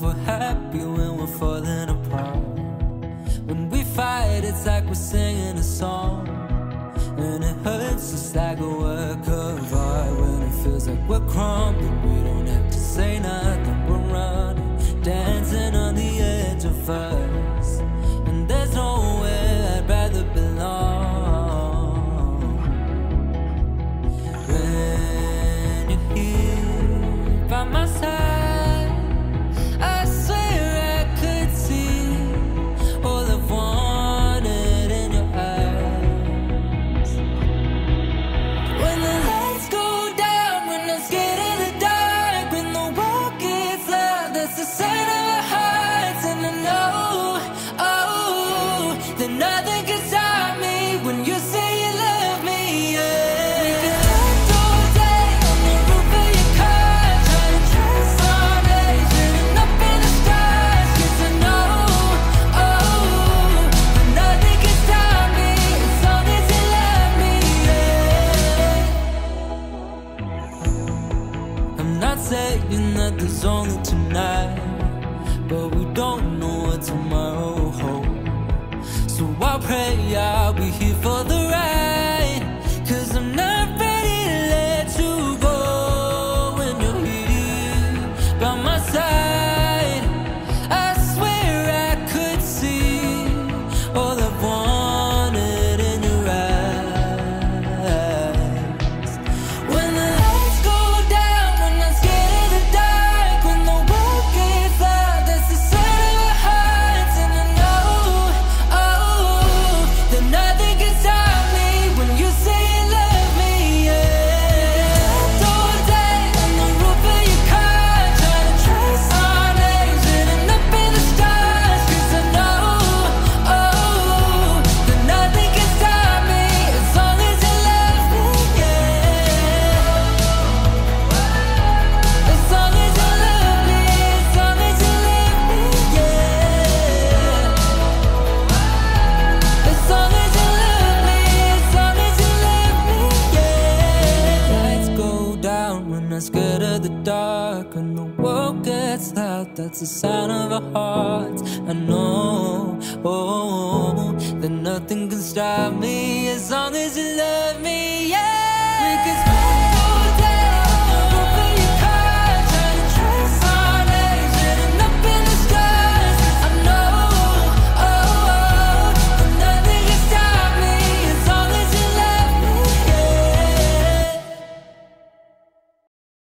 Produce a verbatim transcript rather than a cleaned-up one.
we're happy when we're falling apart. When we fight, it's like we're singing a song, and it hurts just like a work of art. When it feels like we're crumbling, we don't have to say nothing. We're running, dancing on the edge of us, and there's nowhere I'd rather belong. When you're here by my side, I swear I could see all I've wanted in your eyes. When the lights go down, when I'm scared of the dark, when the world gets loud, that's the sign of our hearts. And I know, oh, that nothing can stop me when you say you love me, yeah. We can act all day on the roof of your car, trying to trace our days, living up in the stars. 'Cause I know, oh, that nothing can stop me as long as you love me, yeah. I'm not saying that there's only tonight, but we don't know what tomorrow holds. So I'll pray I'll be here for the ride, 'cause I'm not ready to let you go. When you're here by my side, I swear I could see all I've wanted in your eyes. When the lights go down, when I'm scared of the dark, when the world gets loud, that's the sign of our hearts. And I know, oh, that nothing can stop me when you say you love me, yeah. Act all day on the roof of your car, trying to trace our names, written up in the stars. 'Cause I know, oh, that nothing can stop me as long as you love me, yeah. As long as you love me, as long as you love me, yeah. As long as you love me, as long as you love me, yeah. Lights go down when I'm scared of the dark, when the world gets loud, that's the sound of our hearts. I know, oh, that nothing can stop me